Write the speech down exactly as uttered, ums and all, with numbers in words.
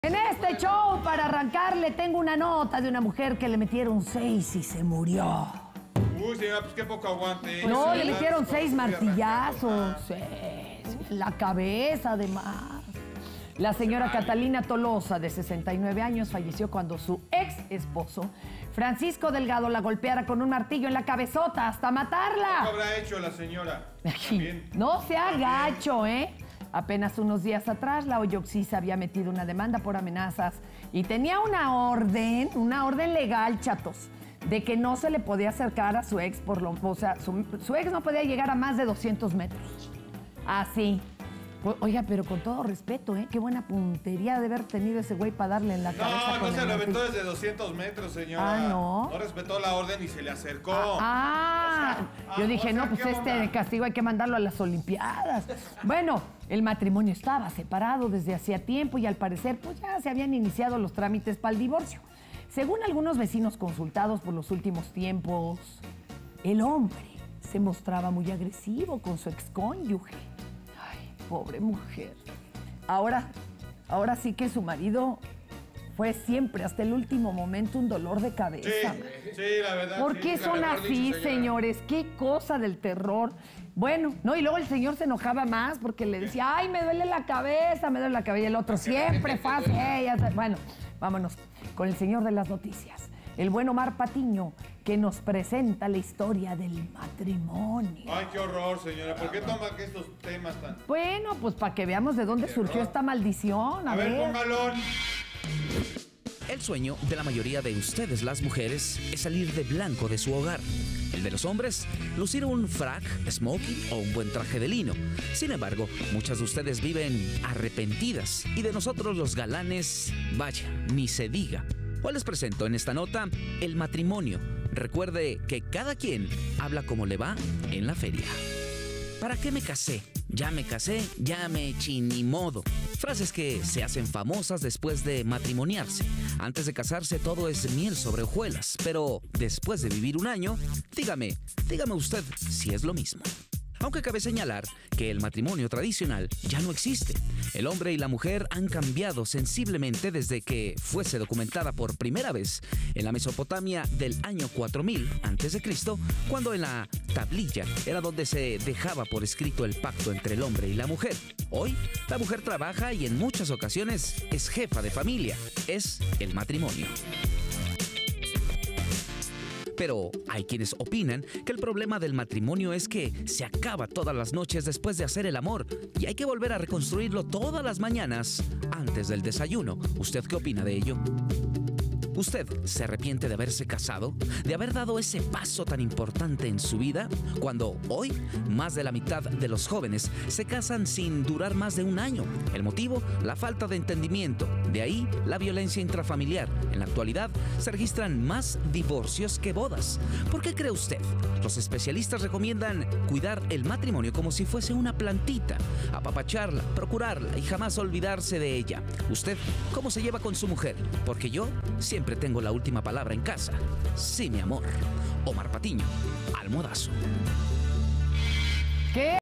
En este show, para arrancarle, tengo una nota de una mujer que le metieron seis y se murió. Uy, señora, pues qué poco aguante. No, Pues le sí, metieron claro, seis estoy martillazos. arrancando. Sí, en la cabeza, además. La señora Catalina Tolosa, de sesenta y nueve años, falleció cuando su ex esposo, Francisco Delgado, la golpeara con un martillo en la cabezota hasta ¿Qué matarla. habrá hecho la señora? También. No se agacho, ¿eh? Apenas unos días atrás, la Oyoxisa había metido una demanda por amenazas y tenía una orden, una orden legal, chatos, de que no se le podía acercar a su ex por lo... O sea, su, su ex no podía llegar a más de doscientos metros. Así. Pues, oiga, pero con todo respeto, ¿eh? Qué buena puntería de haber tenido ese güey para darle en la cabeza. No, con no se el lo aventó martillo. desde doscientos metros, señora. Ah, ¿no? No respetó la orden y se le acercó. Ah, O sea, yo ah, dije, o sea, no, pues ¿qué este onda? castigo hay que mandarlo a las Olimpiadas. Bueno, el matrimonio estaba separado desde hacía tiempo y al parecer pues ya se habían iniciado los trámites para el divorcio. Según algunos vecinos consultados por los últimos tiempos, el hombre se mostraba muy agresivo con su excónyuge. Ay, pobre mujer. Ahora, ahora sí que su marido fue siempre, hasta el último momento, un dolor de cabeza. Sí, sí, la verdad. ¿Por sí, qué la son mejor así, dicho, señora. señores? ¿Qué cosa del terror? Bueno, no, y luego el señor se enojaba más porque le decía, ay, me duele la cabeza, me duele la cabeza. Y el otro, siempre fácil. Eh, ya sabes. Bueno, vámonos con el señor de las noticias, el buen Omar Patiño, que nos presenta la historia del matrimonio. Ay, qué horror, señora. ¿Por qué toma estos temas tan...? Bueno, pues para que veamos de dónde surgió esta maldición. A, A ver, ver. póngalo. El sueño de la mayoría de ustedes, las mujeres, es salir de blanco de su hogar. El de los hombres, lucir un frac, smoking o un buen traje de lino. Sin embargo, muchas de ustedes viven arrepentidas y de nosotros los galanes, vaya, ni se diga. Hoy les presento en esta nota el matrimonio. Recuerde que cada quien habla como le va en la feria. ¿Para qué me casé? Ya me casé, ya me eché ni modo. Frases que se hacen famosas después de matrimoniarse. Antes de casarse todo es miel sobre hojuelas, pero después de vivir un año, dígame, dígame usted si es lo mismo. Aunque cabe señalar que el matrimonio tradicional ya no existe. El hombre y la mujer han cambiado sensiblemente desde que fuese documentada por primera vez en la Mesopotamia del año cuatro mil antes de Cristo, cuando en la tablilla era donde se dejaba por escrito el pacto entre el hombre y la mujer. Hoy, la mujer trabaja y en muchas ocasiones es jefa de familia. Es el matrimonio. Pero hay quienes opinan que el problema del matrimonio es que se acaba todas las noches después de hacer el amor y hay que volver a reconstruirlo todas las mañanas antes del desayuno. ¿Usted qué opina de ello? ¿Usted se arrepiente de haberse casado? ¿De haber dado ese paso tan importante en su vida? Cuando hoy, más de la mitad de los jóvenes se casan sin durar más de un año. El motivo, la falta de entendimiento. De ahí, la violencia intrafamiliar. En la actualidad, se registran más divorcios que bodas. ¿Por qué cree usted? Los especialistas recomiendan cuidar el matrimonio como si fuese una plantita, apapacharla, procurarla y jamás olvidarse de ella. ¿Usted cómo se lleva con su mujer? Porque yo siempre tengo la última palabra en casa. Sí, mi amor. Omar Patiño, Almodazo. ¿Qué?